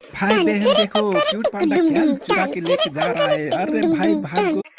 भाई बहन देखो क्यूट पांडा क्या चुरा के लेके जा रहा है, अरे भाई भागो।